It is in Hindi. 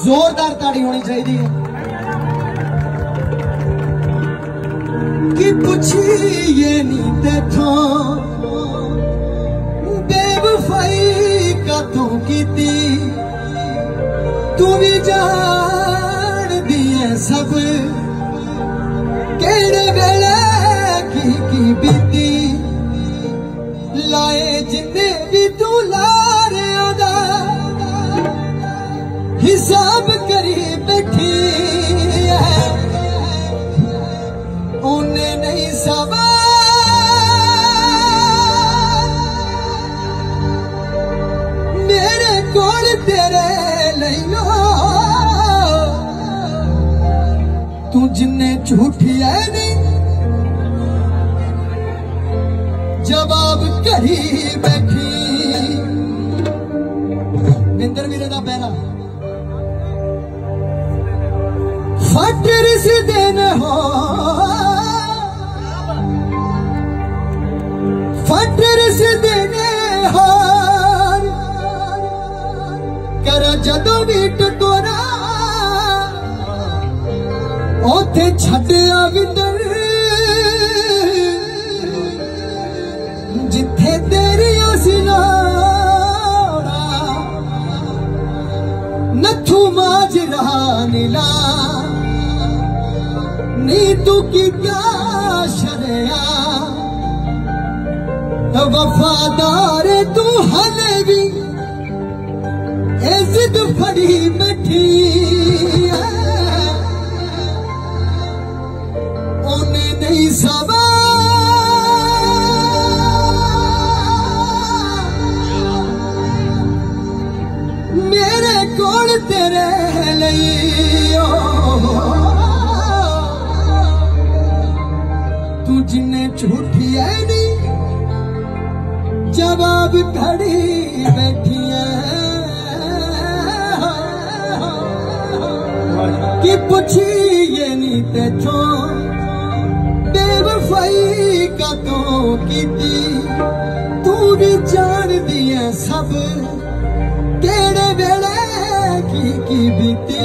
जोरदार ताड़ी होनी चाहिए कि पुछिए नी तेथो बेवफाई का तू कीती तू भी जान दिए सब केड़े वेले की बीती लाए जिन्ने भी तू लारिया दा हिसाब करी बैठी है उन्हें नहीं सवा मेरे कोल तेरे लियो तू जिन्ने झूठी है नहीं जवाब करी बैठी इंदर वीरे दा पहला फटर से दिन हो फटर से दिन हो कर जदों भी टकोरा ओथे छड्या विंदर जिथे तेरी सिलोड़ा नथू माजरा नीला नी तू की क्या शरिया वफादार तू हले भी इज्जत फड़ी बैठी उन्हें नहीं सवा मेरे कोल तेरे लियो तू जिन्ने झूठी है नहीं जवाब खड़ी बैठी है कि पुछिए नी तेथो बेवफाई का तो कीती तू भी जान दिए सब केड़े वेले की बीती